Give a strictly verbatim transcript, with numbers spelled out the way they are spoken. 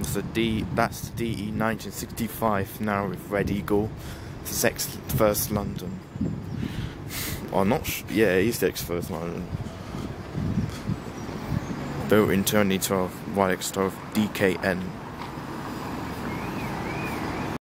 That's the D. That's the D E nineteen sixty-five now with Red Eagle. It's X First London. Or not? Sh yeah, it is the X First London. Built in twenty twelve, Y X twelve D K N.